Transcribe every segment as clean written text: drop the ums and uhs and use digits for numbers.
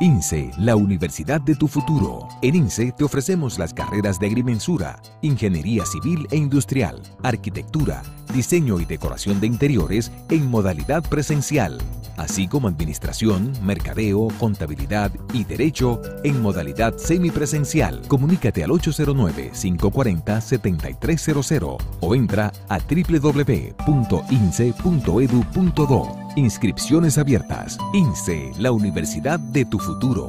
INSE, la universidad de tu futuro. En INSE te ofrecemos las carreras de agrimensura, ingeniería civil e industrial, arquitectura, diseño y decoración de interiores en modalidad presencial, así como administración, mercadeo, contabilidad y derecho en modalidad semipresencial. Comunícate al 809-540-7300 o entra a www.inse.edu.do. Inscripciones abiertas. INSE, la universidad de tu futuro.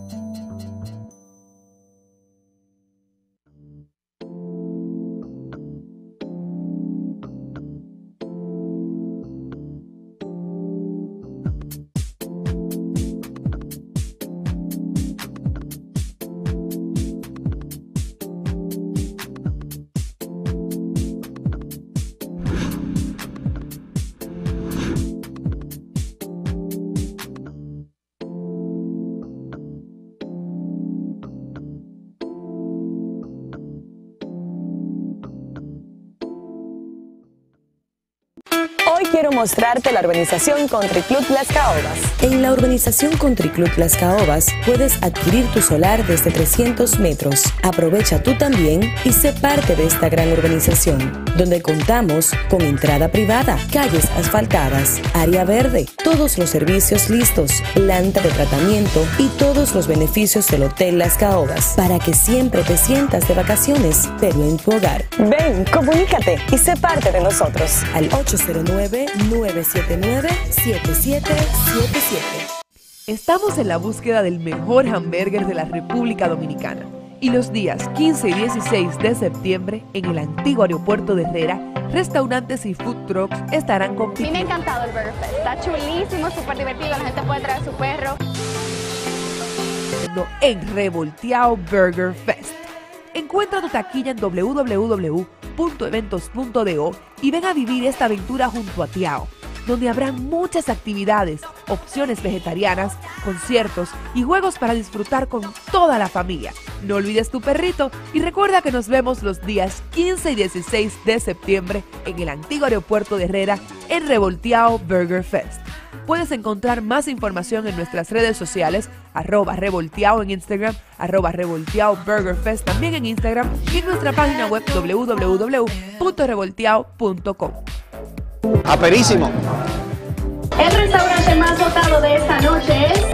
Hoy quiero mostrarte la urbanización Country Club Las Caobas. En la urbanización Country Club Las Caobas puedes adquirir tu solar desde 300 metros. Aprovecha tú también y sé parte de esta gran urbanización, donde contamos con entrada privada, calles asfaltadas, área verde, todos los servicios listos, planta de tratamiento y todos los beneficios del Hotel Las Caobas, para que siempre te sientas de vacaciones, pero en tu hogar. Ven, comunícate y sé parte de nosotros. Al 809-979-7777. Estamos en la búsqueda del mejor hamburger de la República Dominicana. Y los días 15 y 16 de septiembre, en el antiguo aeropuerto de Herrera, restaurantes y food trucks estarán A compitiendo. mí me ha encantado el Burger Fest. Está chulísimo, súper divertido. La gente puede traer su perro. En Revolteado Burger Fest. Encuentra tu taquilla en www.eventos.do y ven a vivir esta aventura junto a Tiao, donde habrán muchas actividades, opciones vegetarianas, conciertos y juegos para disfrutar con toda la familia. No olvides tu perrito y recuerda que nos vemos los días 15 y 16 de septiembre en el antiguo aeropuerto de Herrera en Revolteado Burger Fest. Puedes encontrar más información en nuestras redes sociales, @revolteado en Instagram, @revolteado Burger Fest también en Instagram y en nuestra página web www.revolteado.com. ¡Aperísimo! El restaurante más votado de esta noche es...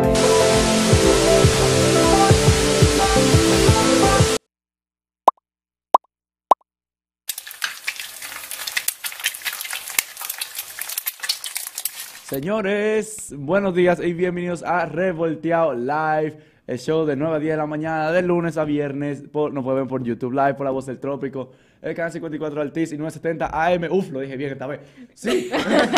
Señores, buenos días y bienvenidos a Revolteado Live, el show de 9 a 10 de la mañana, de lunes a viernes. Nos pueden ver por YouTube Live, por La Voz del Trópico, el canal 54 Altiz y 970 AM. Uf, lo dije bien esta vez. Sí.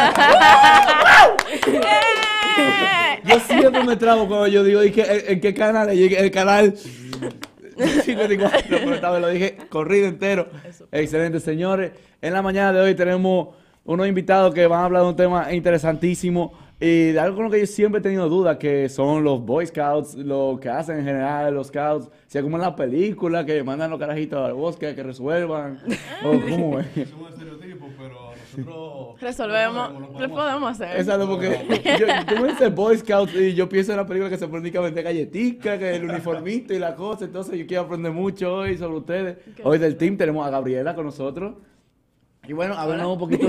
Yo siempre me trabo cuando yo digo, ¿en qué canal? El canal 54, pero esta vez lo dije corrido entero. Excelente, señores. En la mañana de hoy tenemos unos invitados que van a hablar de un tema interesantísimo y de algo con lo que yo siempre he tenido dudas, que son los Boy Scouts, lo que hacen en general los Scouts, si es como en la película, que mandan los carajitos al bosque, que resuelvan, o cómo es. Es un estereotipo, pero nosotros resolvemos, lo podemos hacer. Exacto, porque tú me dices Boy Scouts y yo pienso en la película que se prende a vender galletitas, que el uniformito y la cosa, entonces yo quiero aprender mucho hoy sobre ustedes. Hoy del team tenemos a Gabriela con nosotros. Y bueno, hablamos un poquito...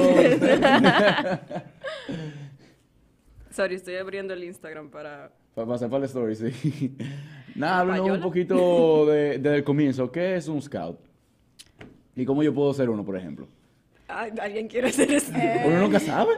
Sorry, estoy abriendo el Instagram para... Para pasar para la story, sí. Nada, háblanos un poquito desde el comienzo. ¿Qué es un scout? ¿Y cómo yo puedo ser uno, por ejemplo? ¿Alguien quiere ser eso? Uno nunca sabe.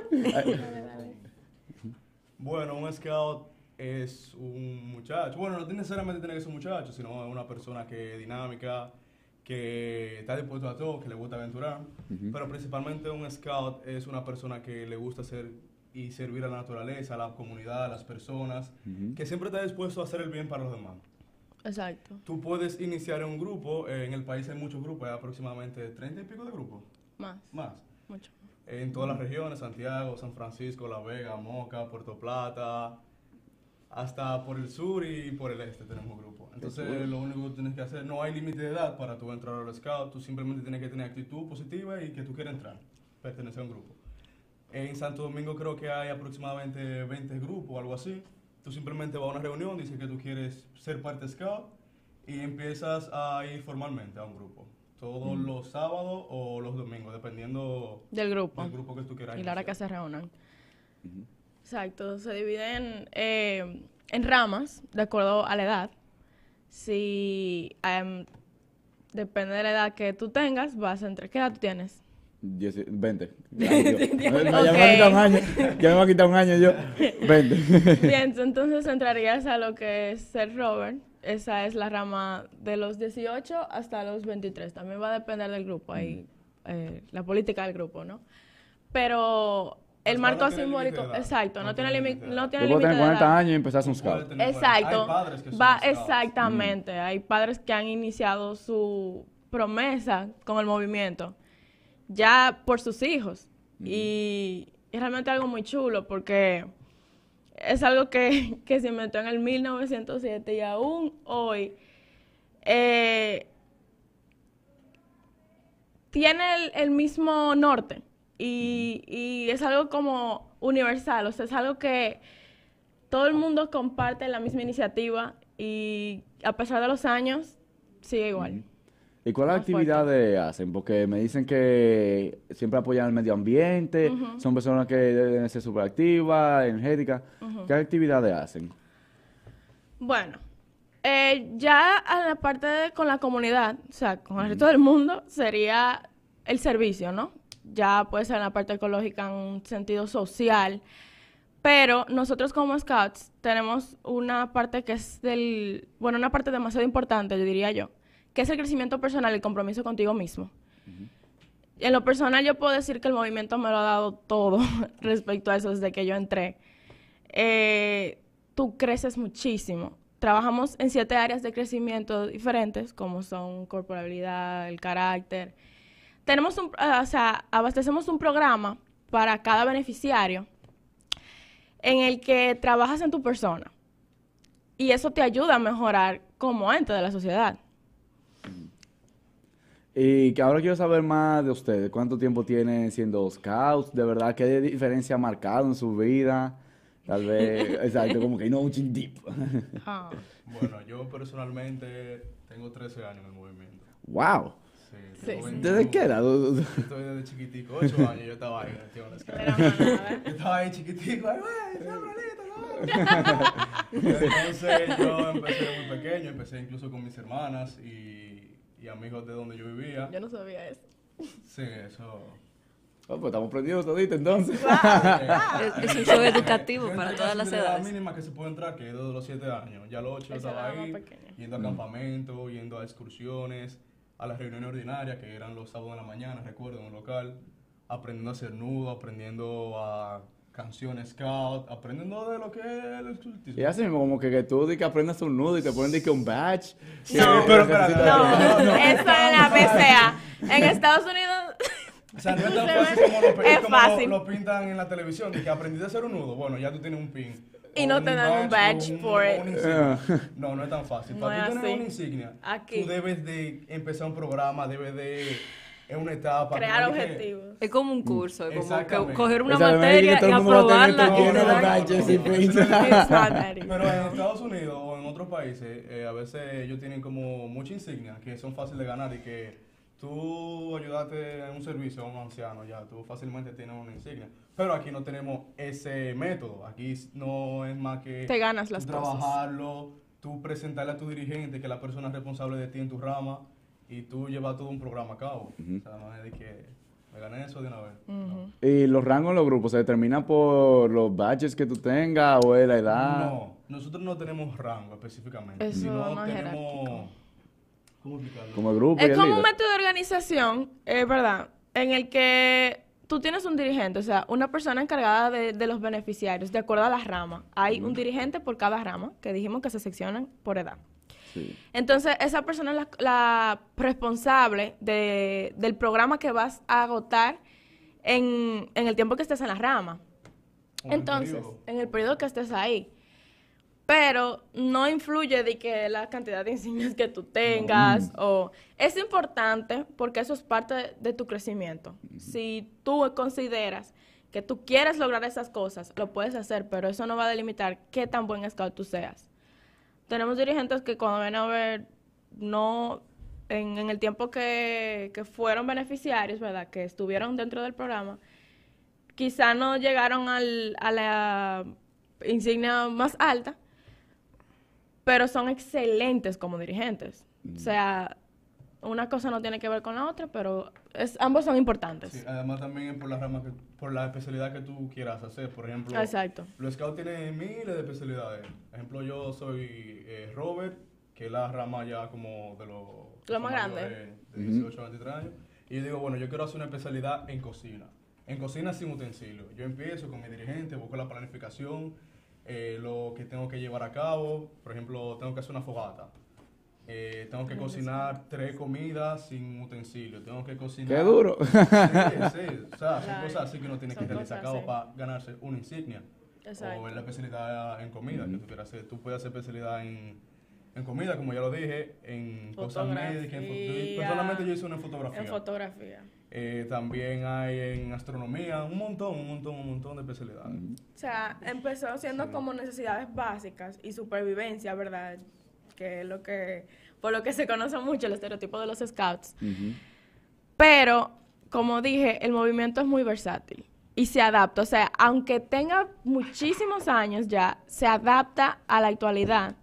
Bueno, un scout es un muchacho. Bueno, no necesariamente tiene que ser un muchacho, sino una persona que es dinámica, que está dispuesto a todo, que le gusta aventurar. Pero principalmente un scout es una persona que le gusta hacer y servir a la naturaleza, a la comunidad, a las personas, que siempre está dispuesto a hacer el bien para los demás. Exacto. Tú puedes iniciar un grupo, en el país hay muchos grupos, hay aproximadamente 30 y pico de grupos. Más. Mucho. En todas las regiones, Santiago, San Francisco, La Vega, Moca, Puerto Plata, hasta por el sur y por el este tenemos grupos. Entonces lo único que tú tienes que hacer, no hay límite de edad para tú entrar a los scouts, tú simplemente tienes que tener actitud positiva y que tú quieras entrar, pertenecer a un grupo. En Santo Domingo creo que hay aproximadamente 20 grupos, algo así. tú simplemente vas a una reunión, dices que tú quieres ser parte scout y empiezas a ir formalmente a un grupo. Todos los sábados o los domingos, dependiendo del grupo que tú quieras. Y la hora que se reúnan. Exacto, se dividen en ramas, de acuerdo a la edad. Si depende de la edad que tú tengas, vas entre... ¿Qué edad tú tienes? 20. Ya me va a quitar un año. Ya me va a quitar un año yo. 20. Bien, entonces entrarías a lo que es ser rover. Esa es la rama de los 18 hasta los 23. También va a depender del grupo, ahí, la política del grupo, ¿no? Pero el marco simbólico, exacto, no tiene límite de edad. Tú puedes tener 40 años y empezar un scout. Exacto. Hay padres que son va, scouts. exactamente. Hay padres que han iniciado su promesa con el movimiento ya por sus hijos. Y es realmente algo muy chulo porque es algo que se inventó en el 1907 y aún hoy tiene el mismo norte y es algo como universal, o sea, es algo que todo el mundo comparte la misma iniciativa y a pesar de los años sigue igual. ¿Y cuáles actividades hacen? Porque me dicen que siempre apoyan el medio ambiente, son personas que deben ser súper activas, energéticas. ¿Qué actividades hacen? Bueno, ya a la parte con la comunidad, o sea, con el resto del mundo, sería el servicio, ¿no? Ya puede ser en la parte ecológica, en un sentido social, pero nosotros como Scouts tenemos una parte que es una parte demasiado importante, yo diría yo, que es el crecimiento personal y el compromiso contigo mismo. En lo personal yo puedo decir que el movimiento me lo ha dado todo respecto a eso desde que yo entré. Tú creces muchísimo. Trabajamos en 7 áreas de crecimiento diferentes, como son corporalidad, el carácter. Tenemos abastecemos un programa para cada beneficiario en el que trabajas en tu persona. Y eso te ayuda a mejorar como ente de la sociedad. Y que ahora quiero saber más de ustedes. ¿Cuánto tiempo tienen siendo scouts? ¿De verdad qué diferencia ha marcado en su vida? Tal vez, exacto, como que no un chin deep. Bueno, yo personalmente tengo 13 años en el movimiento. ¡Wow! Sí. ¿Desde qué edad? Yo estoy desde chiquitico, 8 años yo estaba ahí metido en la escala. Yo estaba ahí chiquitico, ay, güey, entonces yo empecé muy pequeño, empecé incluso con mis hermanas y amigos de donde yo vivía. Yo no sabía eso. Sí, eso. Oh, pues estamos prendidos toditos entonces. Es un show educativo para todas las edades. La mínima que se puede entrar, que es desde los 7 años. Ya a los 8 yo estaba ahí, yendo a campamentos, yendo a excursiones, a las reuniones ordinarias, que eran los sábados de la mañana, recuerdo, en un local, aprendiendo a hacer nudo, aprendiendo a canciones scout, aprendiendo de lo que es el escultismo. Y así como que tú di que aprendas un nudo y te ponen que un badge. No, pero eso en la PCA. En Estados Unidos... O sea, no es tan fácil como lo pintan en la televisión, de que aprendiste a hacer un nudo, bueno, ya tú tienes un pin. Y no te dan un badge por it. No, no es tan fácil. Para tú tener una insignia, tú debes de empezar un programa, debes de... Es una etapa. Crear objetivos. Es como un curso, es como que coger una materia y aprobarla. Pero en Estados Unidos o en otros países, a veces ellos tienen como muchas insignias que son fáciles de ganar y que tú ayudaste en un servicio a un anciano, ya tú fácilmente tienes una insignia. Pero aquí no tenemos ese método. Aquí no es más que te ganas las trabajarlo, tú presentarle a tu dirigente que es la persona responsable de ti en tu rama y tú llevas todo un programa a cabo. O sea, no es de que me gané eso de una vez. No. ¿Y los rangos en los grupos se determinan por los badges que tú tengas o es la edad? No, nosotros no tenemos rango específicamente. Eso sino no tenemos... ¿Cómo explicarlo? Como el grupo es y el como líder. un método de organización, ¿verdad? En el que tú tienes un dirigente, o sea, una persona encargada de los beneficiarios, de acuerdo a las ramas. Hay un dirigente por cada rama, que dijimos que se seccionan por edad. Sí. Entonces, esa persona es la responsable del programa que vas a agotar en el tiempo que estés en la rama. Entonces, en el periodo que estés ahí. Pero no influye de que la cantidad de insignias que tú tengas. Es importante porque eso es parte de tu crecimiento. Si tú consideras que tú quieres lograr esas cosas, lo puedes hacer, pero eso no va a delimitar qué tan buen scout tú seas. Tenemos dirigentes que cuando ven a ver, no, en el tiempo que fueron beneficiarios, ¿verdad?, que estuvieron dentro del programa, quizá no llegaron a la insignia más alta, pero son excelentes como dirigentes. O sea, una cosa no tiene que ver con la otra, pero ambos son importantes. Sí, además también por la rama por la especialidad que tú quieras hacer. Por ejemplo, exacto. Los scouts tienen miles de especialidades. Por ejemplo, yo soy Robert, que es la rama ya como de lo más grande. De 18 a 23 años. Y yo digo, bueno, yo quiero hacer una especialidad en cocina. En cocina sin utensilios. Yo empiezo con mi dirigente, busco la planificación, lo que tengo que llevar a cabo. Por ejemplo, tengo que hacer una fogata. Tengo que cocinar 3 comidas sin utensilios. Tengo que cocinar... ¡Qué duro! Sí. O sea, son cosas así que uno tiene que realizar a cabo para ganarse una insignia. Exacto. O en la especialidad en comida que tú quieras hacer. Tú puedes hacer especialidad en comida, como ya lo dije, en cosas médicas. Personalmente yo hice una en fotografía. En fotografía. También hay en astronomía, un montón de especialidades. O sea, empezó siendo como necesidades básicas y supervivencia, ¿verdad? Que es por lo que se conoce mucho el estereotipo de los scouts. Pero, como dije, el movimiento es muy versátil y se adapta. O sea, aunque tenga muchísimos años ya, se adapta a la actualidad.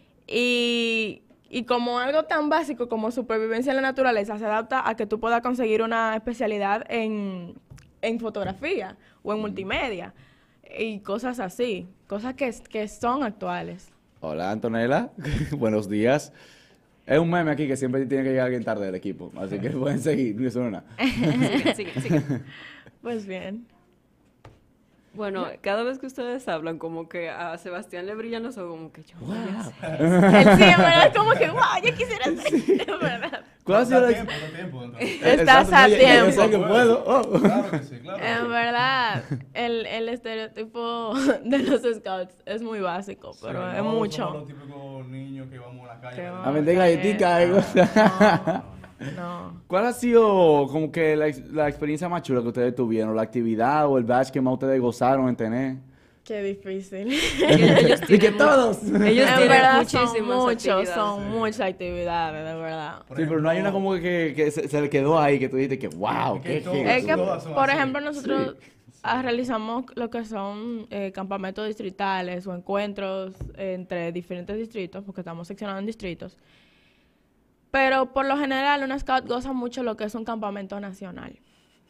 Y como algo tan básico como supervivencia en la naturaleza, se adapta a que tú puedas conseguir una especialidad en fotografía o en multimedia y cosas así, cosas que son actuales. Hola, Antonella. Buenos días. Es un meme aquí que siempre tiene que llegar alguien tarde del equipo, así que pueden seguir, eso no es nada. Sigue. Pues bien. Bueno, cada vez que ustedes hablan, como que a Sebastián le brillan los ojos, como que yo voy a hacer. Sí, en verdad, es como que, wow, yo quisiera hacer, en verdad. ¿Cuál ha sido la tiempo. Estás a tiempo. Yo sé que puedo. Oh. Claro que sí, claro. En verdad, el estereotipo de los scouts es muy básico, pero es mucho. Somos los típicos niños que vamos a la calle. A vender galletitas. No. ¿Cuál ha sido como que la experiencia más chula que ustedes tuvieron? ¿La actividad o el badge que más ustedes gozaron en tener? Qué difícil. Ellos Y que todos. Ellos en tienen verdad muchísimas son muchas actividades, de verdad. Sí, pero no hay una como que se le quedó ahí, que tú dijiste que wow, qué Es que, por ejemplo, nosotros realizamos lo que son campamentos distritales o encuentros entre diferentes distritos, porque estamos seccionados en distritos. Pero por lo general, un scout goza mucho lo que es un campamento nacional.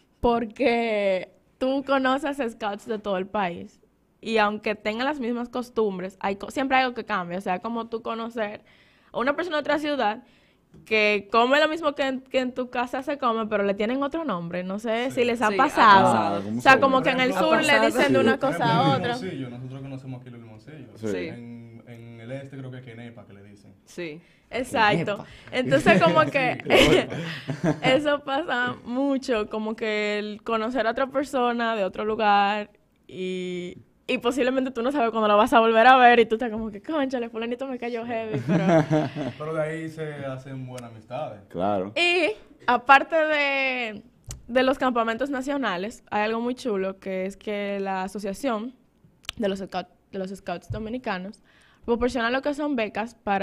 Porque tú conoces scouts de todo el país. Y aunque tengan las mismas costumbres, siempre hay algo que cambia. O sea, como tú conocer a una persona de otra ciudad que come lo mismo que en tu casa se come, pero le tienen otro nombre. No sé si les ha pasado. O sea, como que en el sur le dicen de una cosa a otra. Nosotros conocemos aquí los limoncillos. Sí. En el este creo que es Kenepa que le dicen. Sí. Exacto. Entonces, como que eso pasa mucho, como que el conocer a otra persona de otro lugar y posiblemente tú no sabes cuándo lo vas a volver a ver y tú estás como que, cónchale, fulanito me cayó heavy, Pero de ahí se hacen buenas amistades. Claro. Y aparte de los campamentos nacionales, hay algo muy chulo, que es que la asociación de los scouts dominicanos proporciona lo que son becas para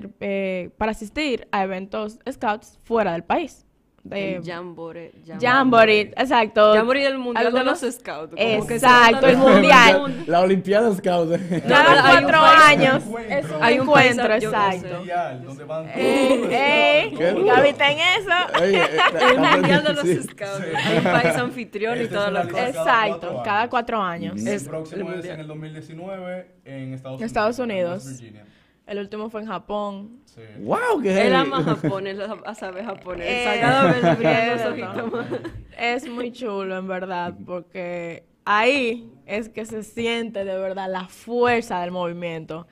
asistir a eventos scouts fuera del país. Jamboree, exacto. Jamboree del mundial de los scouts. Exacto, el mundial. La Olimpiada Scout. Cada 4 años es un encuentro, exacto. Donde van todos. Gaby, ten eso. El mundial de los scouts. Hay un país anfitrión y toda la cosa. Exacto, cada 4 años. El próximo es en el 2019 en Estados Unidos. Virginia. El último fue en Japón. Sí. ¡Wow! ¿Qué Él ama Japón, él sabe japonés. Cada vez le brillan los ojitos más. Es muy chulo, en verdad, porque ahí es que se siente de verdad la fuerza del movimiento.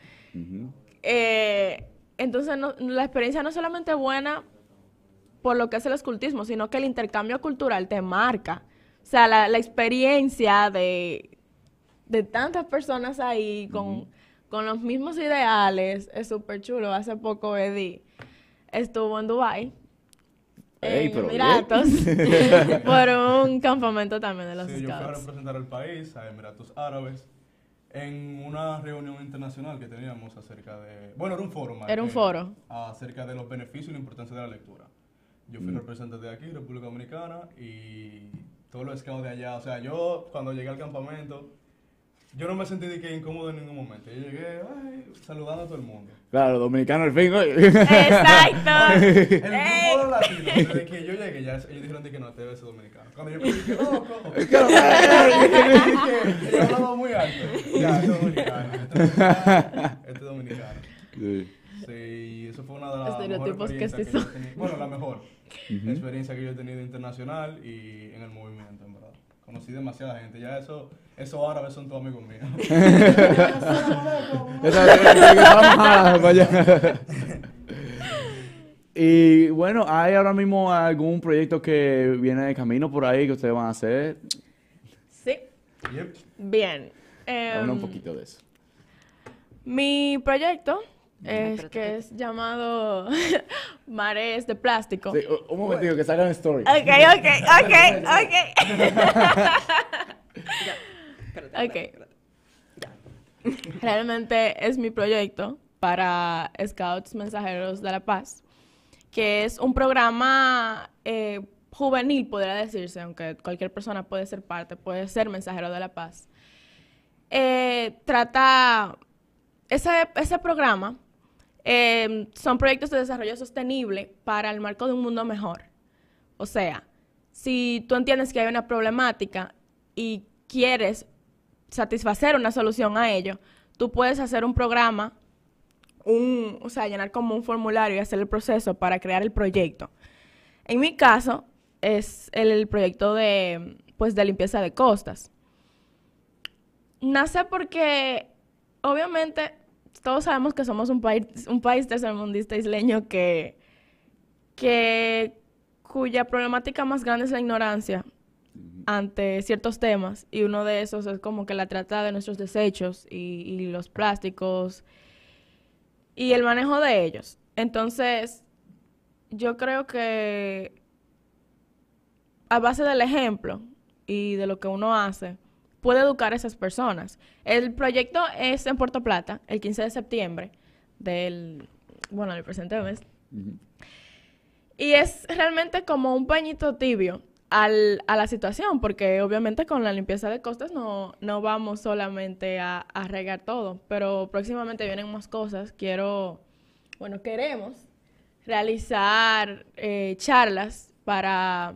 Entonces, la experiencia no es solamente buena por lo que es el escultismo, sino que el intercambio cultural te marca. O sea, la experiencia de tantas personas ahí con los mismos ideales es súper chulo. Hace poco Eddie estuvo en Dubái Ey, en pero Emiratos por un campamento también de los Sí, yo fui a Scouts. representar al país, a Emiratos Árabes, en una reunión internacional que teníamos acerca de... Bueno, era un foro más. Era un foro. Acerca de los beneficios y la importancia de la lectura. Yo fui representante de aquí, República Dominicana, y todos los scouts de allá. O sea, yo cuando llegué al campamento, yo no me sentí de que incómodo en ningún momento. Yo llegué saludando a todo el mundo. Claro, dominicano al fin. Exacto. El grupo de los latinos, desde que yo llegué, ya ellos dijeron de que no, debe ser dominicano. Cuando yo me dije, loco, ellos hablaban muy alto. Ya, esto es dominicano. Esto es dominicano. Sí, eso fue una de las Estereotipos mejores que experiencias que yo he tenido. Bueno, la mejor experiencia que yo he tenido internacional y en el movimiento, en verdad. Conocí demasiada gente. Ya esos árabes son todos amigos míos. Y bueno, ¿hay ahora mismo algún proyecto que viene de camino por ahí que ustedes van a hacer? Sí. Yep. Bien. Habla un poquito de eso. Mi proyecto es llamado Mares de Plástico. Sí, un momentito, que salgan story. Ok. Realmente es mi proyecto para Scouts Mensajeros de la Paz, que es un programa juvenil, podría decirse, aunque cualquier persona puede ser parte, puede ser mensajero de la paz. Trata ese programa, son proyectos de desarrollo sostenible para el marco de un mundo mejor. O sea, si tú entiendes que hay una problemática y quieres satisfacer una solución a ello, tú puedes hacer un programa, o sea, llenar como un formulario y hacer el proceso para crear el proyecto. En mi caso, es el proyecto de limpieza de costas. Nace porque, obviamente, todos sabemos que somos un país tercermundista isleño cuya problemática más grande es la ignorancia ante ciertos temas, y uno de esos es como que la trata de nuestros desechos y los plásticos y el manejo de ellos. Entonces, yo creo que a base del ejemplo y de lo que uno hace, puede educar a esas personas. El proyecto es en Puerto Plata, el 15 de septiembre del presente mes. Y es realmente como un pañito tibio a la situación, porque obviamente con la limpieza de costas no vamos solamente a regar todo, pero próximamente vienen más cosas. Queremos realizar charlas para,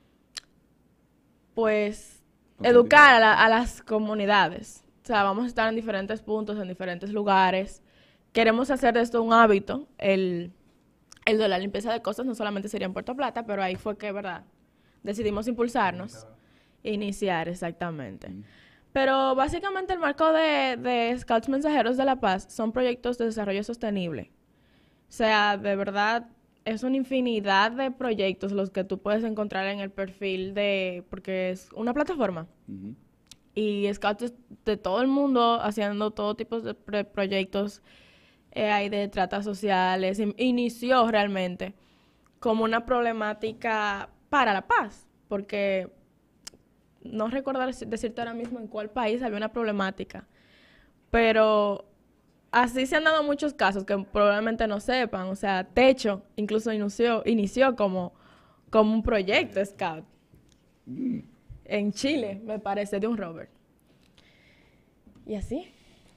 educar a las comunidades. O sea, vamos a estar en diferentes puntos, en diferentes lugares. Queremos hacer de esto un hábito. El de la limpieza de costas no solamente sería en Puerto Plata, pero ahí fue que, ¿verdad?, decidimos impulsarnos. Iniciar, exactamente. Pero básicamente el marco de Scouts Mensajeros de la Paz son proyectos de desarrollo sostenible. O sea, de verdad, es una infinidad de proyectos los que tú puedes encontrar en el perfil porque es una plataforma. Y Scouts de todo el mundo haciendo todo tipo de proyectos. Hay de tratas sociales. Inició realmente como una problemática para la paz, porque no recuerdo decirte ahora mismo en cuál país había una problemática, pero así se han dado muchos casos que probablemente no sepan. O sea, Techo incluso inició como un proyecto Scout en Chile, me parece, de un Robert. Y así.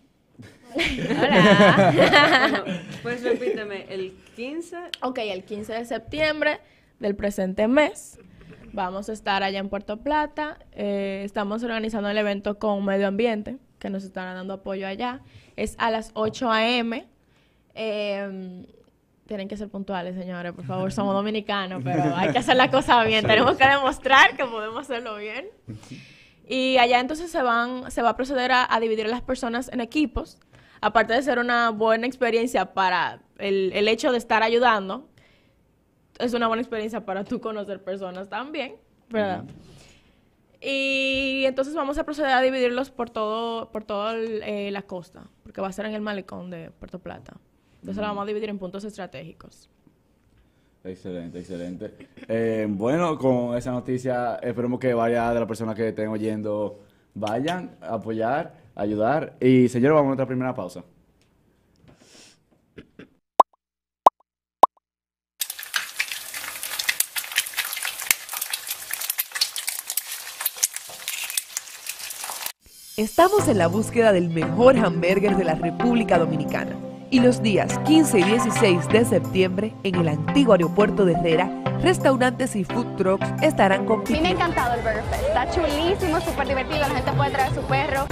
Hola. Bueno, pues repíteme, el 15... Ok, el 15 de septiembre del presente mes vamos a estar allá en Puerto Plata. Estamos organizando el evento con Medio Ambiente, que nos están dando apoyo allá. Es a las 8 a.m. Tienen que ser puntuales, señores, por favor. Somos dominicanos, pero hay que hacer la cosa bien. Tenemos que demostrar que podemos hacerlo bien. Y allá entonces se va a proceder a dividir a las personas en equipos. Aparte de ser una buena experiencia para el hecho de estar ayudando, es una buena experiencia para tú conocer personas también, ¿verdad? Y entonces vamos a proceder a dividirlos por toda la costa, porque va a ser en el malecón de Puerto Plata. Entonces lo vamos a dividir en puntos estratégicos. Excelente, excelente. Bueno, con esa noticia, esperemos que varias de las personas que estén oyendo vayan a apoyar, a ayudar. Y señores, vamos a nuestra primera pausa. Estamos en la búsqueda del mejor hamburger de la República Dominicana. Y los días 15 y 16 de septiembre, en el antiguo aeropuerto de Herrera, restaurantes y food trucks estarán A mí compitiendo. me ha encantado el Burger Fest. Está chulísimo, súper divertido. La gente puede traer su perro.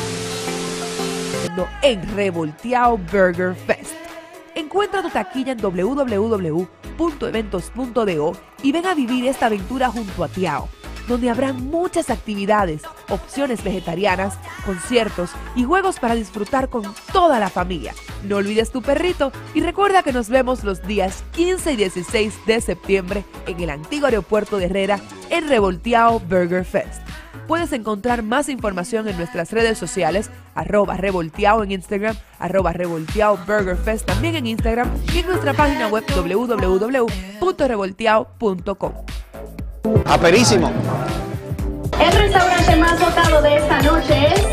En Revolteado Burger Fest. Encuentra tu taquilla en www.eventos.do y ven a vivir esta aventura junto a Tiao, donde habrá muchas actividades, opciones vegetarianas, conciertos y juegos para disfrutar con toda la familia. No olvides tu perrito y recuerda que nos vemos los días 15 y 16 de septiembre en el antiguo aeropuerto de Herrera en Revolteado Burger Fest. Puedes encontrar más información en nuestras redes sociales, @revolteado en Instagram, @revolteado Burger Fest también en Instagram y en nuestra página web www.revolteado.com. Aperísimo. El restaurante más votado de esta noche es...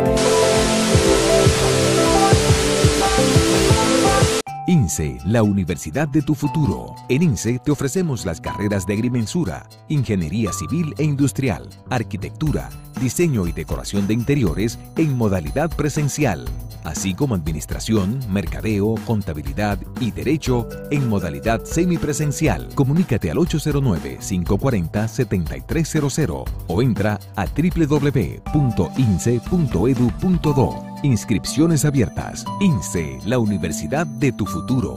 INSE, la universidad de tu futuro. En INSE te ofrecemos las carreras de agrimensura, ingeniería civil e industrial, arquitectura, diseño y decoración de interiores en modalidad presencial, así como administración, mercadeo, contabilidad y derecho en modalidad semipresencial. Comunícate al 809-540-7300 o entra a www.inse.edu.do. Inscripciones abiertas. INSE, la universidad de tu futuro.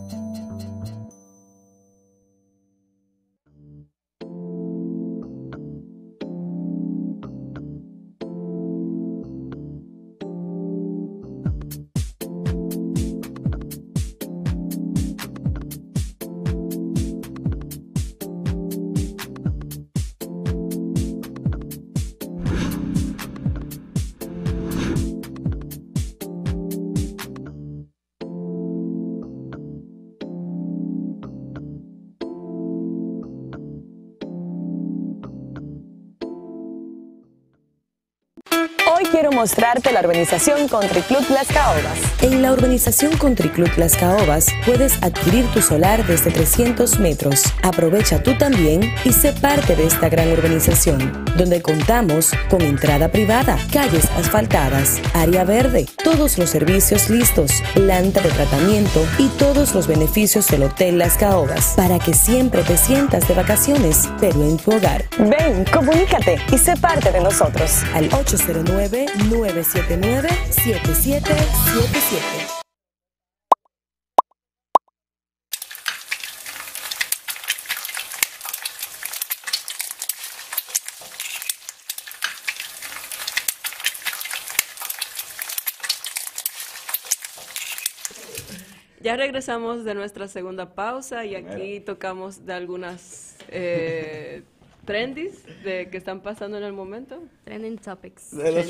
Hoy quiero mostrarte la urbanización Country Club Las Caobas. En la urbanización Country Club Las Caobas puedes adquirir tu solar desde 300 metros. Aprovecha tú también y sé parte de esta gran urbanización, donde contamos con entrada privada, calles asfaltadas, área verde, todos los servicios listos, planta de tratamiento y todos los beneficios del Hotel Las Caobas, para que siempre te sientas de vacaciones, pero en tu hogar. Ven, comunícate y sé parte de nosotros. Al 809-979-7777. Ya regresamos de nuestra segunda pausa y aquí tocamos de algunas trendies de que están pasando en el momento. Trending topics.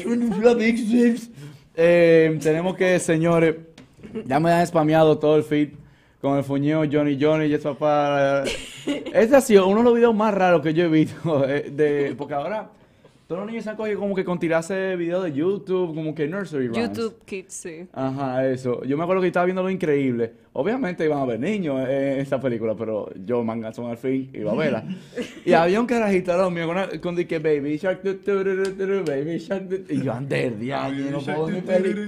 Tenemos que, señores, ya me han spameado todo el feed con el fuñeo Johnny y eso para... Este ha sido uno de los videos más raros que yo he visto, porque ahora todos los niños se han cogido como que con tirarse videos de YouTube, como que nursery rhymes. YouTube Kids, sí. Ajá, eso. Yo me acuerdo que estaba viendo Lo Increíble. Obviamente iban a ver niños en esta película, pero yo, manganzón al fin, iba a verla. Y había un carajito al mío con que Baby Shark, Baby Shark, y yo andé el diablo, no puedo ni peli.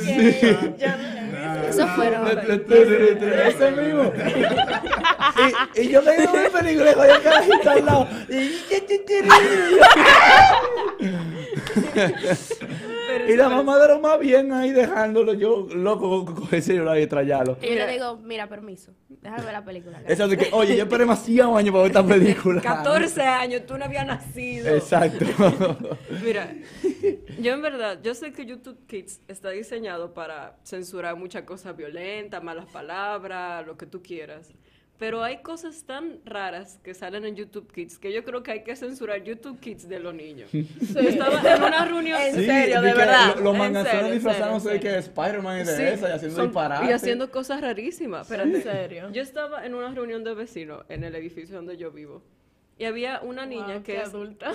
Eso fueron. Ese mismo. Y yo me iba a ver película y había un carajito al lado. Y la mamá de lo más bien ahí dejándolo, yo loco con ese celular y estrellarlo. Y yo le digo, mira, permiso, déjame ver la película. Exacto, que, oye, yo esperé demasiados años para ver esta película. 14 años, tú no habías nacido. Exacto. Mira, yo en verdad, yo sé que YouTube Kids está diseñado para censurar muchas cosas violentas, malas palabras, lo que tú quieras. Pero hay cosas tan raras que salen en YouTube Kids que yo creo que hay que censurar YouTube Kids de los niños. Sí. Yo estaba en una reunión... En serio, de verdad. Los En manganzones serio, disfrazándose de en serio. que Spider-Man y de Sí, esa y haciendo disparates. y haciendo cosas rarísimas. Espérate. ¿En serio? Yo estaba en una reunión de vecinos en el edificio donde yo vivo. Y había una niña Wow, que qué es adulta.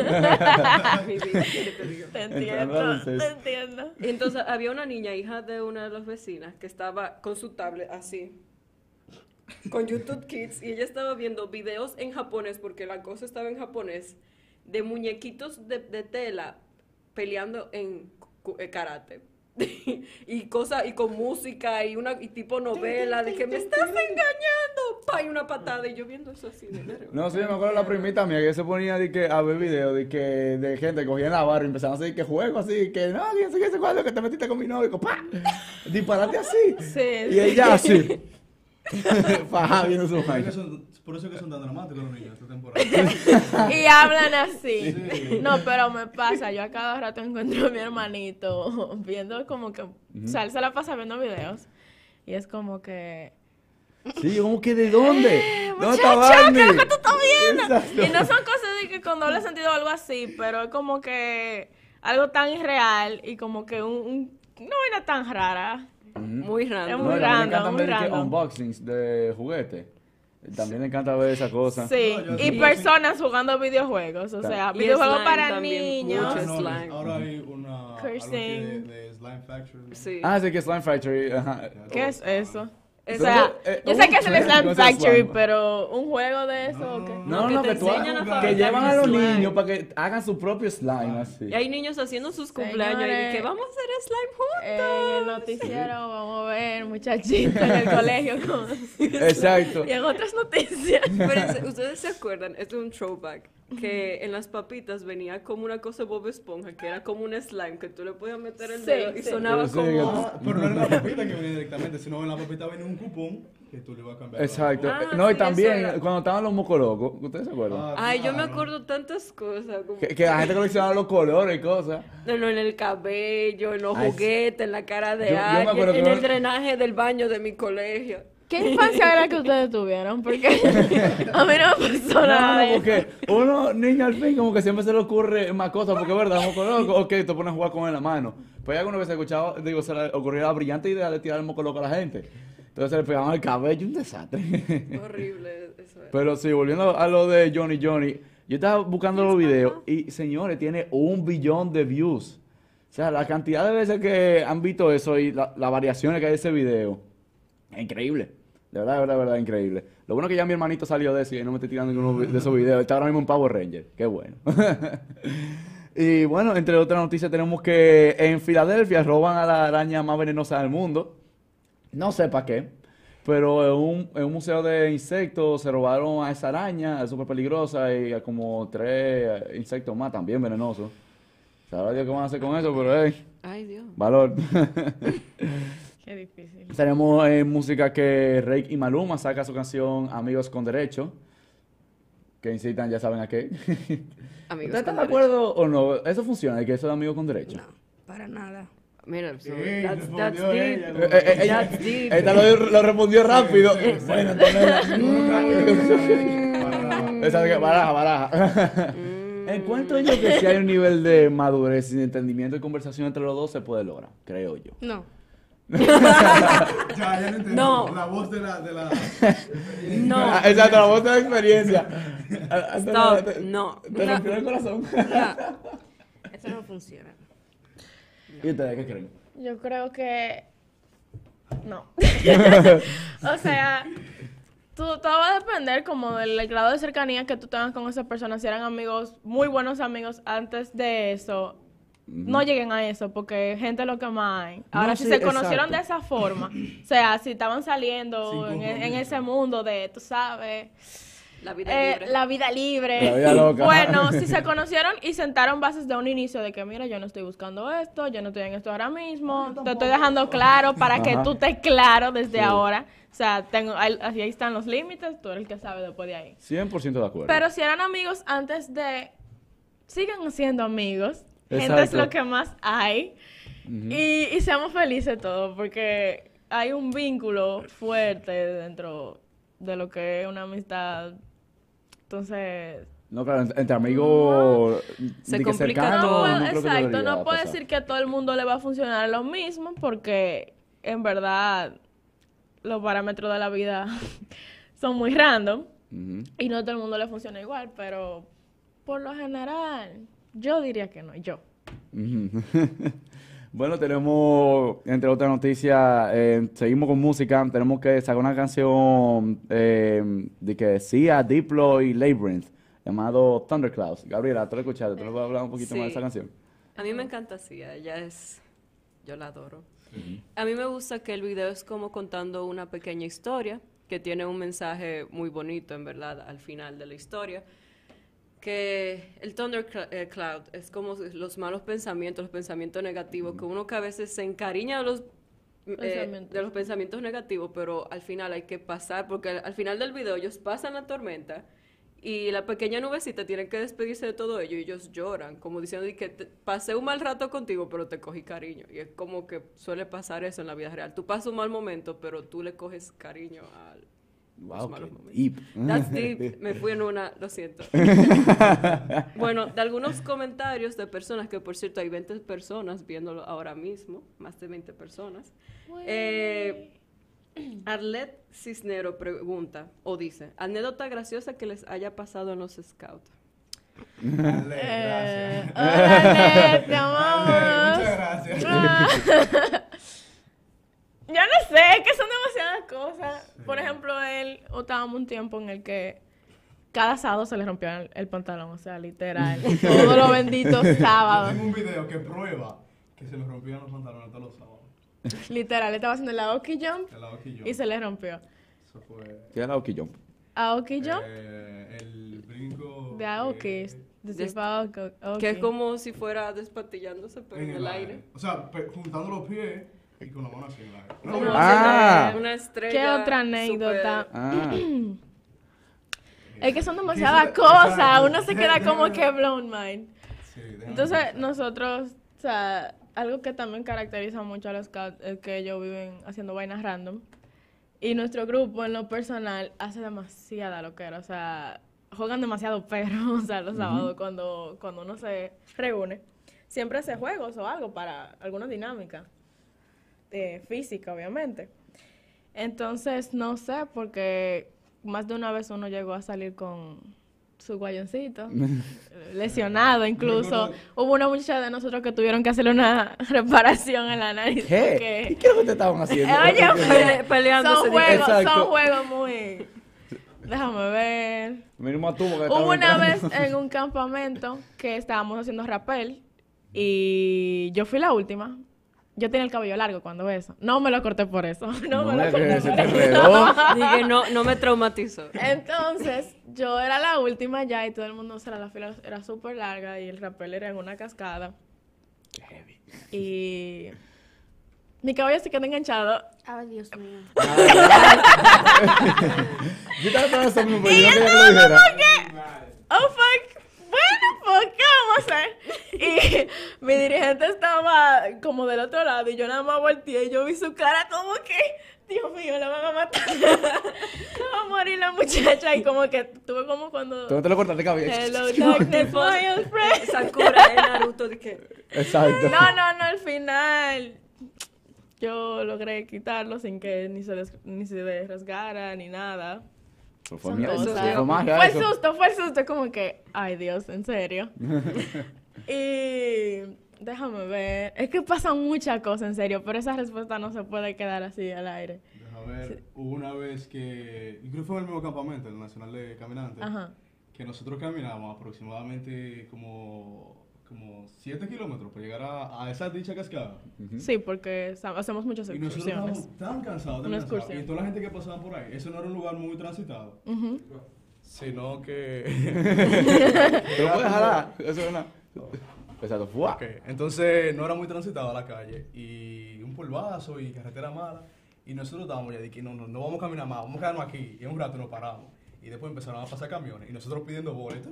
Mi vida, ¿qué te digo? Te Entrando al entiendo, sexto. te entiendo. Y entonces había una niña, hija de una de las vecinas, que estaba con su tablet así, con YouTube Kids, y ella estaba viendo videos en japonés, porque la cosa estaba en japonés, de muñequitos de tela peleando en karate. Y cosas, y con música, y tipo novela, de que me estás engañando, pa, y una patada, y yo viendo eso así de nervio. No, sí, me acuerdo de la primita mía que se ponía a ver videos de gente que cogía en la barra y empezaban a hacer que juego así, que no, que sé qué cuadro que te metiste con mi novio, y ¡pa! Disparate así. Sí, Y sí. ella así. Faja viendo su Por eso vaina. que por eso que son tan dramáticos los niños esta temporada. Y hablan así. Sí. No, pero me pasa. Yo a cada rato encuentro a mi hermanito viendo como que... O sea, él se la pasa viendo videos. Y es como que... Sí, ¿cómo que de dónde? ¿Dónde está Muchacho, Barney? ¿qué es lo que tú estás viendo? Exacto. Y no son cosas de que con doble sentido o algo así, pero es como que algo tan irreal y como que una vaina tan rara. Muy Es random. muy No, y también le random, encantan muy ver que random. unboxings de juguetes. También le encanta ver esa cosa. Sí, No, yo y sí. personas jugando videojuegos, o sea, Y videojuegos slime para también, niños. mucho slime. Ahora hay una... Cursing. algo de Slime Factory. ¿no? Sí. Ah, sí, que Slime Factory. Ajá. ¿Qué es eso? Es O sea, yo sé que es el un Slime trend, Factory, slime. pero ¿un juego de eso o qué? No, que no, te que tú enseñan a que fabricar llevan a los slime. niños para que hagan su propio slime así. Y hay niños haciendo sus cumpleaños y de que vamos a hacer slime juntos. En el noticiero vamos a ver muchachitos en el colegio con... Exacto. Y en otras noticias. Espérense, ¿ustedes se acuerdan? Esto es un throwback. Que en las papitas venía como una cosa Bob Esponja, que era como un slime, que tú le podías meter el Sí, dedo y sí. sonaba Sí, como... Ah, pero no era la papita que venía directamente, sino en la papita venía un cupón que tú le ibas a cambiar. Exacto. Ah, No, y sí, también eso era. cuando estaban los mocolocos, ¿ustedes se acuerdan? Ay, yo me acuerdo tantas cosas. Como... Que la gente coleccionaba los colores y cosas. No, en el cabello, en los Ay, juguetes, en la cara de yo me alguien, acuerdo que en no- el drenaje del baño de mi colegio. ¿Qué infancia era que ustedes tuvieron? Porque a mí no me pasó No, nada de no, eso. porque uno, niño, al fin, como que siempre se le ocurre más cosas, porque es verdad, mocoloco, ok, te pones a jugar con él en la mano. Pues hay alguna vez se escuchaba, digo, se le ocurrió la brillante idea de tirar el mocoloco a la gente. Entonces se le pegaban el cabello, un desastre. Horrible eso era. Pero sí, volviendo a lo de Johnny, yo estaba buscando los videos y, señores, tiene 1 billón de views. O sea, la cantidad de veces que han visto eso y las variaciones que hay de ese video, es increíble. De verdad, increíble. Lo bueno es que ya mi hermanito salió de eso y no me estoy tirando ninguno de esos videos. Está ahora mismo en Power Ranger. Qué bueno. Y bueno, entre otras noticias tenemos que en Filadelfia roban a la araña más venenosa del mundo. No sé para qué, pero en un museo de insectos se robaron a esa araña, es súper peligrosa, y a como 3 insectos más también venenosos. Sabrá Dios qué van a hacer con eso, pero Ay, Dios. valor. Qué difícil. Tenemos música que Rake y Maluma saca su canción Amigos con Derecho, que incitan, ya saben a qué. Amigos ¿Ustedes están con de acuerdo o no? ¿Eso funciona, que eso de Amigos con Derecho? No, para nada. Mira, Sí, that's respondió deep. ella. That's deep. Esta lo respondió rápido. Bueno, entonces... Baraja. Encuentro yo que si hay un nivel de madurez y de entendimiento y conversación entre los dos, se puede lograr, creo yo. No. Ya no entendí. No. La voz de la... No. Ah, exacto, la voz de la experiencia. Stop. No. Te rompió el corazón. Eso no funciona. ¿Y ustedes qué creen? Yo creo que... No. O sea, todo va a depender como del grado de cercanía que tú tengas con esa persona. Si eran amigos, muy buenos amigos antes de eso, no lleguen a eso, porque gente es lo que más hay. Ahora, No, si sí, se conocieron exacto. de esa forma, o sea, si estaban saliendo Sin en compromiso. ese mundo de, tú sabes... La vida libre. La vida libre. La vida loca. Bueno, si se conocieron y sentaron bases de un inicio de que, mira, yo no estoy buscando esto, yo no estoy en esto ahora mismo, te estoy dejando claro para que Ajá. tú estés claro desde Sí. ahora. O sea, ahí están los límites, tú eres el que sabe después de ahí. 100% de acuerdo. Pero si eran amigos antes de... Sigan siendo amigos. Gente es Exacto. lo que más hay. Y seamos felices todos, porque hay un vínculo fuerte dentro de lo que es una amistad. Entonces... No, claro, entre amigos... Se de que complica cercanos, todo. no creo que Exacto, debería no puedo pasar. decir que a todo el mundo le va a funcionar lo mismo porque en verdad los parámetros de la vida son muy random Ujú. y no a todo el mundo le funciona igual, pero por lo general yo diría que no, yo. Ujú. Bueno, tenemos, entre otras noticias, seguimos con música. Tenemos que sacar una canción de que decía Diplo y Labyrinth, llamado Thunderclouds. Gabriela, ¿tú la escuchaste? ¿Tú le puedes hablar un poquito Sí. más de esa canción? A mí me encanta Sia, ella es... Yo la adoro. A mí me gusta que el video es como contando una pequeña historia, que tiene un mensaje muy bonito, en verdad, al final de la historia. Que el Thundercloud es como los malos pensamientos, los pensamientos negativos, que uno que a veces se encariña de los pensamientos negativos, pero al final hay que pasar, porque al final del video ellos pasan la tormenta y la pequeña nubecita tienen que despedirse de todo ello y ellos lloran, como diciendo que pasé un mal rato contigo, pero te cogí cariño. Y es como que suele pasar eso en la vida real. Tú pasas un mal momento, pero tú le coges cariño a los malos momentos. Deep. That's deep. Me fui en una, lo siento. Bueno, de algunos comentarios de personas, que por cierto hay 20 personas viéndolo ahora mismo, más de 20 personas. Arlet Cisnero pregunta, o dice, anécdota graciosa que les haya pasado en los Scouts. Gracias. Hola, Arlet, te amamos. Muchas gracias. Yo no sé, es que son demasiadas cosas. Sí. Por ejemplo, estábamos un tiempo en el que cada sábado se le rompía el pantalón, o sea, literal. Todos los benditos sábados. Tengo un video que prueba que se me rompían los pantalones todos los sábados. Literal, él estaba haciendo el Aoki Jump y se le rompió. Eso fue... ¿Qué es el Aoki Jump? ¿Aoki Jump? El brinco... De Aoki. Que es como si fuera despatillándose, pero en el aire. O sea, juntando los pies y con la mano así en el aire. Como una estrella. ¿Qué otra anécdota? Super... Es que son demasiadas cosas. Uno se queda como que blown mind. Sí, entonces, nosotros, o sea, algo que también caracteriza mucho a los scouts es que ellos viven haciendo vainas random. Y nuestro grupo, en lo personal, hace demasiada loquera. O sea, juegan demasiado perros, o sea, los sábados cuando uno se reúne. Siempre hace juegos o algo para alguna dinámica física, obviamente. Entonces, no sé, porque más de una vez uno llegó a salir con su guayoncito, lesionado incluso. Hubo una muchacha de nosotros que tuvieron que hacerle una reparación en la nariz. ¿Qué? ¿Y qué es lo que te estaban haciendo? Oye, peleándose. Son juegos muy... Déjame ver. Hubo una vez en un campamento que estábamos haciendo rappel y yo fui la última. Yo tenía el cabello largo cuando eso. No me lo corté por eso. No me lo corté por eso. Dije, no me traumatizó. Entonces, yo era la última ya y todo el mundo, o sea, la fila era súper larga y el rappel era en una cascada. Heavy. Y mi cabello se quedó enganchado. Ay, Dios mío. Yo estaba pensando eso mismo, pero yo no quería que lo dijera. Oh, fuck. Bueno, pues, ¿qué vamos a hacer? Y mi dirigente estaba como del otro lado y yo nada más volteé y yo vi su cara como que, Dios mío, la van a matar. Va a morir la muchacha y como que tuve como cuando... ¿Tú no te lo cortaste cabello? Hello, darkness, my old friend. Sakura en Naruto, de que... Exacto. No, al final yo logré quitarlo sin que ni se desrasgara ni nada. Fue el susto, como que, ay Dios, en serio. Y déjame ver, es que pasan muchas cosas, en serio, pero esa respuesta no se puede quedar así al aire. Déjame ver, hubo una vez que, incluso fue en el mismo campamento, el Nacional de Caminantes, que nosotros caminamos aproximadamente como 7 kilómetros para llegar a esa dicha cascada. Sí, porque hacemos muchas excursiones. Y nosotros estábamos tan cansados. Y toda la gente que pasaba por ahí, eso no era un lugar muy transitado. Sino que... ¿Pero puedes jalar? Eso es una... Exacto. Okay. Entonces, no era muy transitado la calle. Y un polvazo y carretera mala. Y nosotros estábamos ya de que no vamos a caminar más, vamos a quedarnos aquí. Y en un rato nos paramos. Y después empezaron a pasar camiones. Y nosotros pidiendo boletos.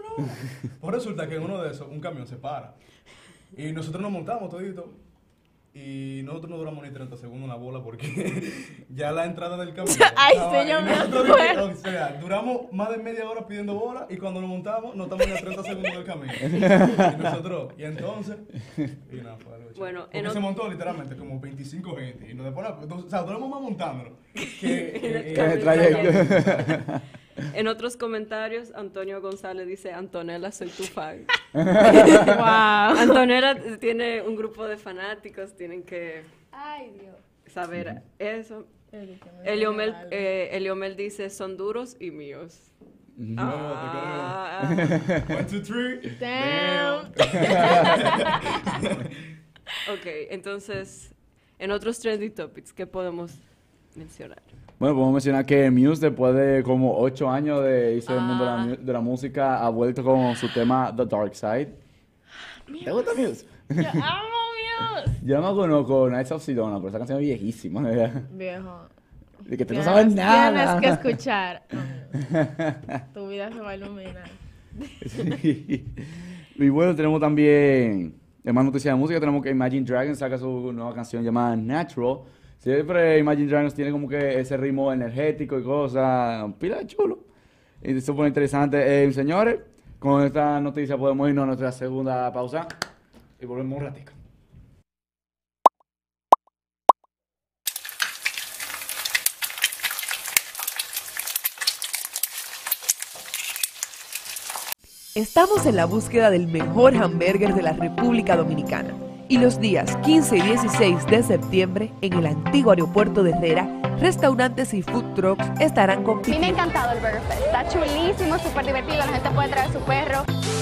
Pues resulta que en uno de esos, un camión se para. Y nosotros nos montamos todito. Y nosotros no duramos ni 30 segundos en la bola porque ya la entrada del camión. Ay, sí, yo me acuerdo. O sea, duramos más de media hora pidiendo bola y cuando nos montamos, no estamos ni a 30 segundos del camino. Y nosotros, y entonces, y nada, fue algo chido. Bueno, porque se montó literalmente como 25 gente. Y nos después, o sea, duramos más montándolo que en el trayecto. En otros comentarios, Antonio González dice, Antonella, soy tu fan. Wow. Antonella tiene un grupo de fanáticos, tienen que saber eso. Eliomel dice, son duros y míos. Ah. 1, 2, 3. Damn. Ok, entonces, en otros trending topics, ¿qué podemos mencionar? Bueno, podemos mencionar que Muse, después de como 8 años de irse del mundo de la música, ha vuelto con su tema The Dark Side. ¿Te gusta Muse? Yo amo Muse. Yo no conozco Nights of Sedona, pero esa canción es viejísima. Viejo. De que tú no sabes nada. Tienes que escuchar. Tu vida se va a iluminar. Sí. Y bueno, tenemos también, en más noticias de música, tenemos que Imagine Dragons saca su nueva canción llamada Natural. Siempre Imagine Dragons tiene como que ese ritmo energético y cosas, pila de chulo. Y se supone interesante. Señores, con esta noticia podemos irnos a nuestra segunda pausa y volvemos un ratico. Estamos en la búsqueda del mejor hamburger de la República Dominicana. Y los días 15 y 16 de septiembre, en el antiguo aeropuerto de Herrera, restaurantes y food trucks estarán A mí compitiendo. me ha encantado el Burger Fest. Está chulísimo, súper divertido. La gente puede traer su perro.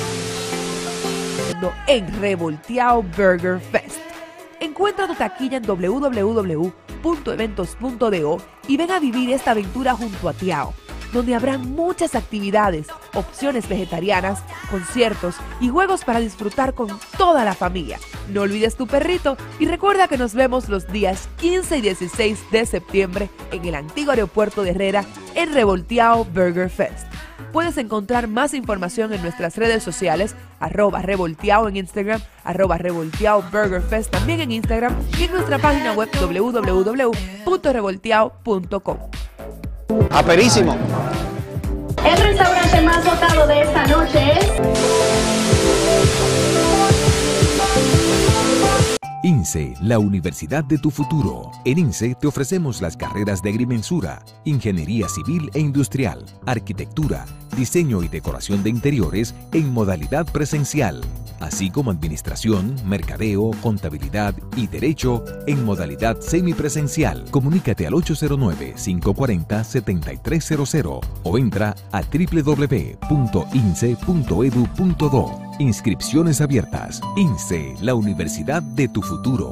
En Revolteado Burger Fest. Encuentra tu taquilla en www.eventos.do y ven a vivir esta aventura junto a Tiao, donde habrá muchas actividades, opciones vegetarianas, conciertos y juegos para disfrutar con toda la familia. No olvides tu perrito y recuerda que nos vemos los días 15 y 16 de septiembre en el antiguo aeropuerto de Herrera en Revolteado Burger Fest. Puedes encontrar más información en nuestras redes sociales, @revolteado en Instagram, @revolteado Burger Fest también en Instagram y en nuestra página web www.revolteado.com. Aperísimo. El restaurante más votado de esta noche es... INSE, la universidad de tu futuro. En INSE te ofrecemos las carreras de agrimensura, ingeniería civil e industrial, arquitectura, diseño y decoración de interiores en modalidad presencial, así como administración, mercadeo, contabilidad y derecho en modalidad semipresencial. Comunícate al 809-540-7300 o entra a www.inse.edu.do. Inscripciones abiertas. INSE, la universidad de tu futuro.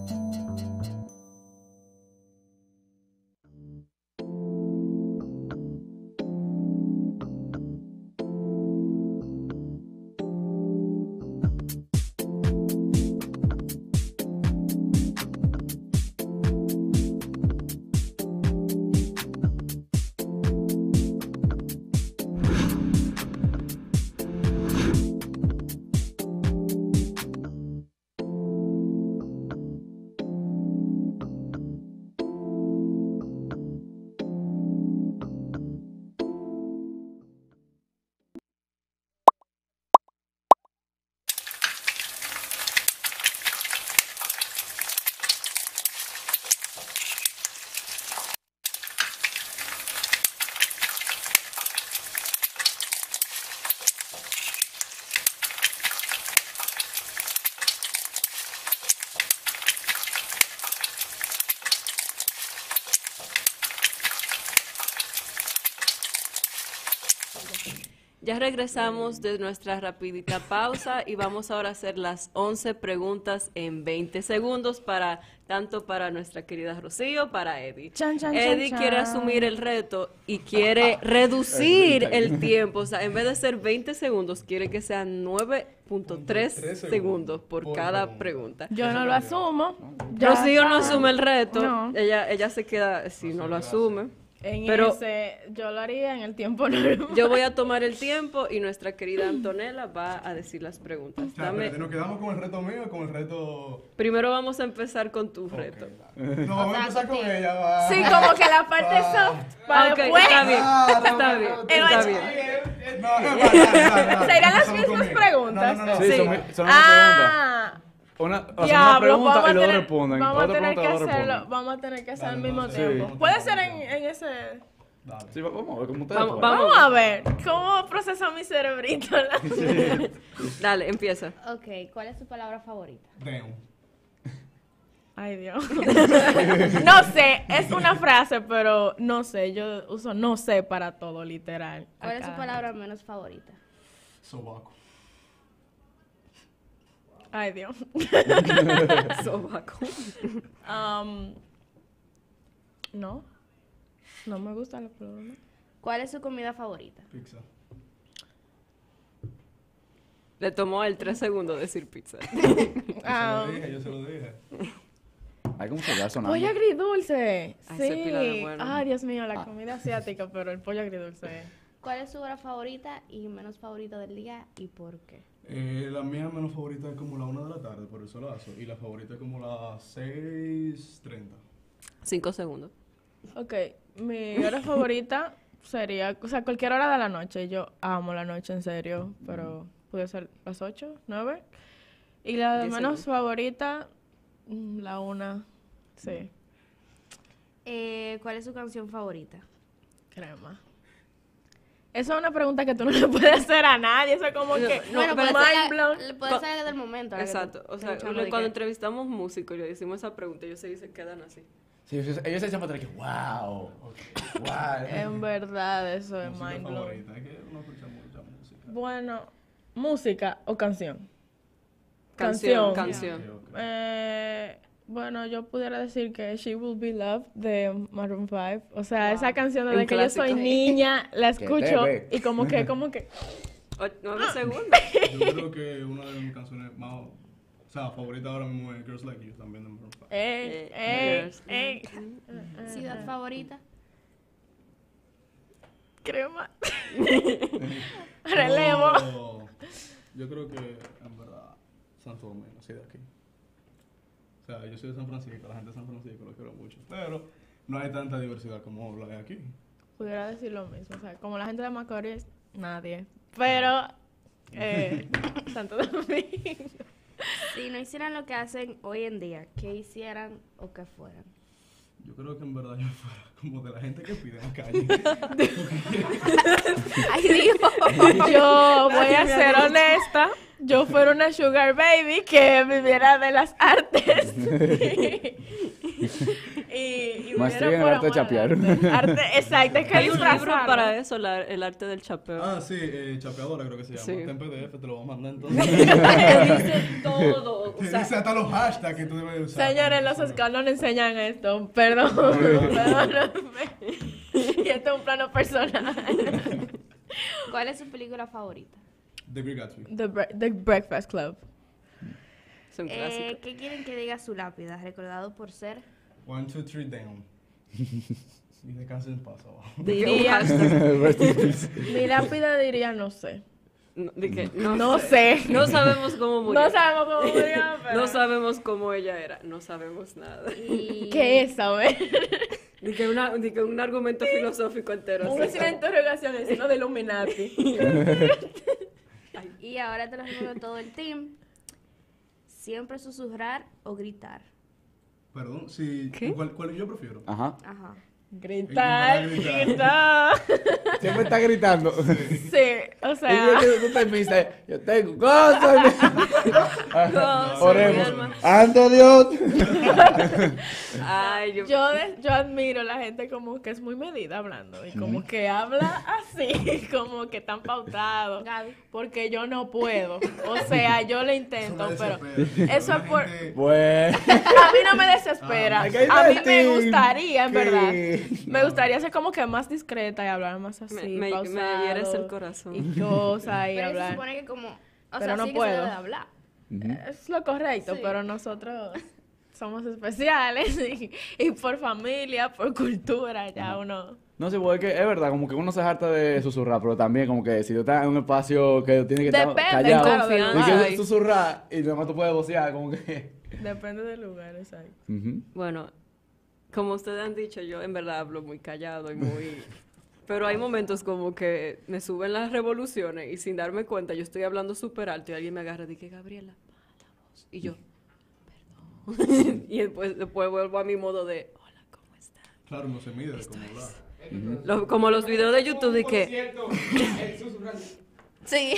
Ya regresamos de nuestra rapidita pausa y vamos ahora a hacer las 11 preguntas en 20 segundos tanto para nuestra querida Rocío, para Eddie. Eddie quiere asumir el reto y quiere reducir el tiempo, o sea, en vez de ser 20 segundos, quiere que sean 9.3 segundos por cada pregunta. Yo no lo asumo. Rocío no asume el reto, No. ella se queda, si no lo asume. Yo lo haría en el tiempo normal. Yo voy a tomar el tiempo y nuestra querida Antonella va a decir las preguntas. ¿Nos quedamos con el reto mío o con el reto...? Primero vamos a empezar con tu reto. No, vamos a empezar con ella. Va. Sí, como que la parte soft para después. Está bien, está bien. ¿Serán las mismas preguntas? No. Sí, son las preguntas. Una pregunta y luego responden. Vamos a tener que hacerlo al mismo tiempo. Puede ser en ese... Dale. Sí, vamos a ver cómo ustedes Vamos a ver cómo procesa mi cerebrito. Dale, empieza. Ok, ¿cuál es tu palabra favorita? Damn. Ay, Dios. No sé, es una frase, pero no sé. Yo uso no sé para todo, literal. ¿Cuál es tu palabra menos favorita? Sobaco. Ay, Dios. Sobaco. No me gusta la palabra. ¿Cuál es su comida favorita? Pizza. Le tomó él 3 segundos decir pizza. Yo se lo dije. Hay como que ya sonando. Pollo agridulce. Ay, Sí. ese pila de bueno. Ay, Dios mío, la comida asiática, pero el pollo agridulce. ¿Cuál es su hora favorita y menos favorita del día y por qué? La mía menos favorita es como la 1 de la tarde por el solazo y la favorita es como las 6:30. 5 segundos. Ok, mi hora favorita sería, o sea, cualquier hora de la noche. Yo amo la noche, en serio, pero puede ser las 8, 9. Y la 10 menos segundos. favorita, la 1, sí. ¿Cuál es su canción favorita? Crema. Eso es una pregunta que tú no le puedes hacer a nadie. Eso es como que... Bueno, mind blown. puede ser del momento. ahora que Exacto. O sea, escuchamos de cuando que- entrevistamos músicos y le decimos esa pregunta, ellos se quedan así. Sí, ellos se echan para atrás que wow. Wow. En verdad, eso es Música mind blown. favorita, es que uno escucha mucha música. Bueno, ¿música o canción? Canción. Ok. Bueno, yo pudiera decir que She Will Be Loved de Maroon 5. O sea, esa canción Un desde que yo soy clásico. niña la Que escucho te ve. y como que 9 segundos. Yo creo que una de mis canciones más, favorita ahora mismo es Girls Like You, también de Maroon 5. ¿Ciudad favorita? crema. Relevo. No, yo creo que, en verdad, Santo Domingo, sí, de aquí. O sea, yo soy de San Francisco, la gente de San Francisco lo quiero mucho, pero no hay tanta diversidad como la de aquí. Pudiera decir lo mismo, o sea, como la gente de Macorís, nadie. Pero, Santo Domingo. Si no hicieran lo que hacen hoy en día, ¿qué hicieran o qué fueran? Yo creo que en verdad yo fuera como de la gente que pide en la calle. ¡Ay, Dios! Yo voy a ser honesta. Yo fuera una sugar baby que viviera de las artes. y Maestría en el por arte de amor al chapear. arte, exacto, es que Hay un libro disfrazarlo. para eso, el arte del chapeo. Ah, sí, chapeadora creo que se llama. Sí. Está en PDF, te lo voy a mandar entonces. Te dice todo. Te dice hasta los hashtags que tú debes usar. Señores, los Oscar no enseñan esto. Perdón. Perdóname. Y esto es un plano personal. ¿Cuál es su película favorita? The Great Gatsby. The Breakfast Club. Es un clásico. ¿Qué quieren que diga su lápida? Recordado por ser... 1, 2, 3 down. Y descansen en paz abajo. Diría. Rest in peace. Mi lápida diría no sé. No sé. No sabemos cómo murió. No sabemos cómo murió, pero... No sabemos cómo ella era. No sabemos nada. ¿Qué es saber? Ni que un argumento filosófico entero. Un signo de interrogación, el signo de Illuminati. Y ahora te lo recuerdo todo el team. Siempre susurrar o gritar. Perdón, sí. ¿Cuál yo prefiero? Ajá. Ajá. Gritar, Gritar. gritar. Siempre está gritando. Sí, o Y sea... tú te pisas, yo tengo cosas. Gozo, Oremos. mi alma. ¡Ante Dios! Ay, Yo admiro a la gente como que es muy medida hablando y como que habla así, como que tan pautado. Gaby. Porque yo no puedo. O sea, yo le intento, pero eso es por... Bueno. A mí no me desespera. Hay que A mí me invertir. gustaría, en ¿Qué? verdad. Me gustaría ser como que más discreta y hablar más así, me pausado. hieres el corazón. Y cosas y Pero se hablar. supone que como... O Pero sea, no sí que puedo. se debe de hablar. Es lo correcto, Sí. pero nosotros... somos especiales y por familia, por cultura, ya uno... No sé, porque es verdad, como que uno se harta de susurrar, pero también como que si tú estás en un espacio que tiene que estar callado, claro, y que susurrar y además tú puedes vocear, como que... Depende del lugar, exacto. Bueno, como ustedes han dicho, yo en verdad hablo muy callado y muy... Pero hay momentos como que me suben las revoluciones y sin darme cuenta yo estoy hablando súper alto y alguien me agarra y dice, Gabriela, baja la voz. Y yo, perdón. Y después vuelvo a mi modo de, hola, ¿cómo estás? Claro, no se mide de cómo hablar. Como los videos de YouTube de que... Sí.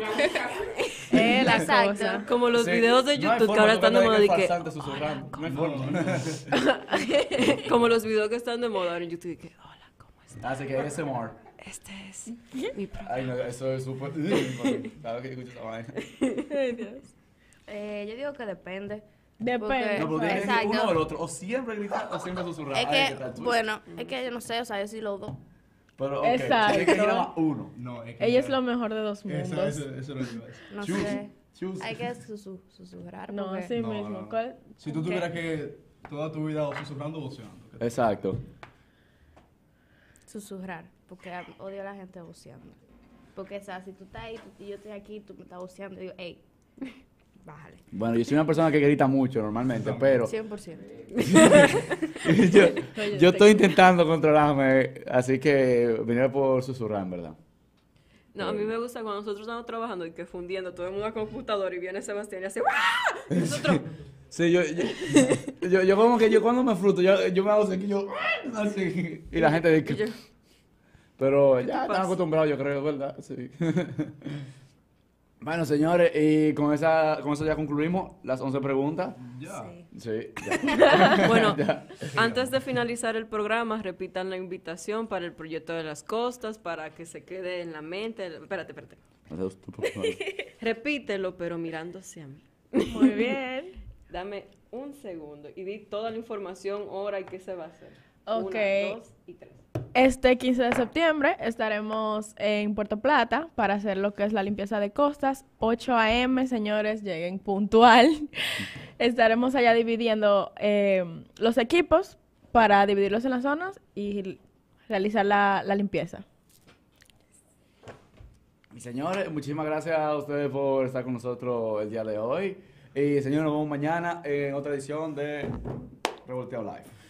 La Exacto. cosa. Como los Sí, videos de no hay YouTube forma, que ahora están de porque moda hay de que... farsante susurrando. No hay forma. Como los videos que están de moda ahora en YouTube de que, hola, ¿cómo estás? Así que ASMR. Este es mi programa. Ay, no, eso es súper... Claro que escucho esa vaina. Ay, Dios. Yo digo que depende. Depende. No, pero tiene que ser Exacto. uno o el otro. O siempre gritar o siempre susurrar. Es Ay, ¿qué que, tal tú? bueno, es que yo no sé, o sea, yo sí los dos. Pero, ok, Exacto. tiene que ir a uno. No, es que Ella es lo mejor de dos mundos. Eso es lo que iba a decir. No Choose. sé. Choose. Hay que susurrar. No, porque- así No, mismo. no. ¿Cuál? Si tú tuvieras que toda tu vida o susurrando o voceando. Exacto. Susurrar, porque odio a la gente voceando. Porque, o sea, si tú estás ahí y yo estoy aquí, tú me estás voceando, y digo, hey, bájale. Bueno, yo soy una persona que grita mucho normalmente, pero 100%. yo estoy intentando controlarme, así que venía por susurrar, en verdad. No, a mí me gusta cuando nosotros estamos trabajando y que fundiendo todo en una computadora y viene Sebastián y hace ¡ah! Y nosotros... Sí, yo como que yo cuando me fruto, yo me hago así, que yo así, y la gente dice, pero ya están acostumbrados, yo creo, ¿verdad? Sí. Bueno, señores, y con eso ya concluimos las 11 preguntas. Ya. Sí, ya. Bueno, Ya. antes de finalizar el programa, repitan la invitación para el proyecto de las costas, para que se quede en la mente. Espérate. Repítelo, pero mirando hacia mí. Muy bien. Dame un segundo y di toda la información, hora y qué se va a hacer. Ok. 1, 2 y 3. Este 15 de septiembre estaremos en Puerto Plata para hacer lo que es la limpieza de costas. 8 a.m., señores, lleguen puntual. Estaremos allá dividiendo los equipos para dividirlos en las zonas y realizar la limpieza. Y señores, muchísimas gracias a ustedes por estar con nosotros el día de hoy. Y señores, nos vemos mañana en otra edición de Revolteado Live.